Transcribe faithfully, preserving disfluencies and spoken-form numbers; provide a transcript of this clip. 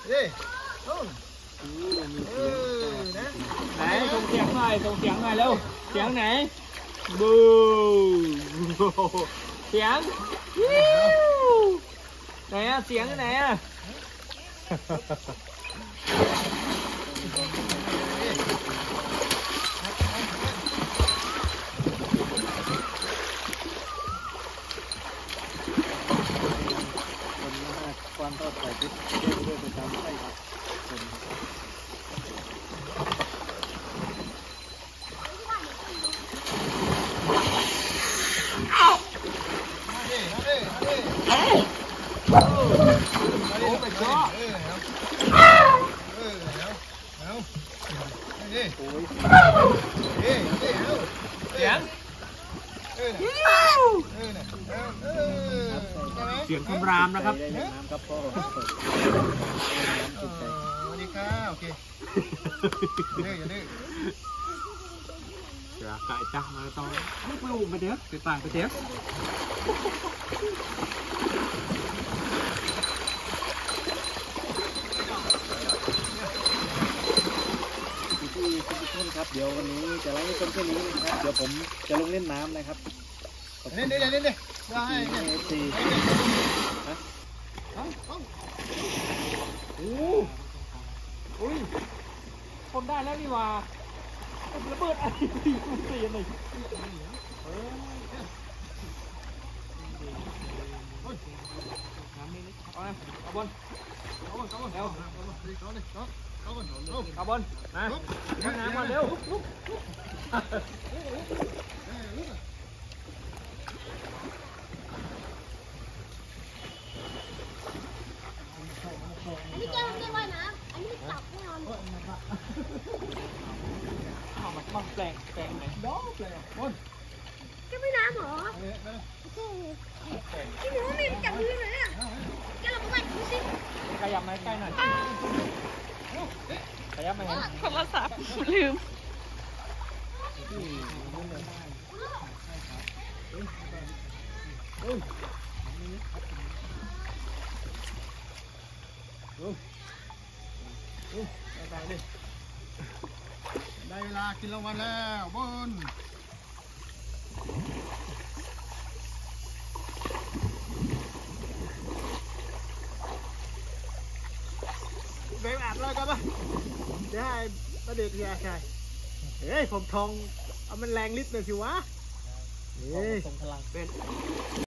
ดิเออนะไหนส่งเสียงหน่อยส่งเสียงหน่อยเร็วเสียงไหนบูเสียงไหนอะเสียงไหนอะความทอดใส่พริกเยอะด้วยประจำใช่ครับเสียงคำรามนะครับน้ำครับพ่อสวัสดีครับโอเคเด้ออย่าดื้ออย่าไก่จักมาต้องไม่ปลูกไปเดี๋ยวไปต่างไปเดี๋ยวพี่ๆทุกท่านครับเดี๋ยววันนี้จะไลฟ์ชมแค่นี้นะครับเดี๋ยวผมจะลงเล่นน้ำนะครับเล่นดิเล่นดิได้เนี่ยสี่ฮะโอ้โหคนได้แล้วนี่ว่าระเบิดอะไรสี่คูณสี่เลยเอาเอาบอลเอาบอลเอาบอลเร็วเอาบอลมาขึ้นน้ำมาเร็วอันนี้แก้วไม่ว่ายน้ำอันนี้จับแน่นอนเอามาบ้างแปลงแปลงไหนด้อแปลงบอลแก้วไม่น้ำเหรอที่หนูมีจับมือเลยอ่ะแก้วเราไปดูสิขยับมาใกล้หน่อยขยับมาเห็นโทรศัพท์ลืมได้ดิได้เวลากินรางวัลแล้วบนเบลอาบแล้วกันปะเดี๋ยวให้ประเด็กยาชายเฮ้ยผมทองเอามันแรงลิตรหน่อยสิวะเฮ้ยทรงพลังเป็น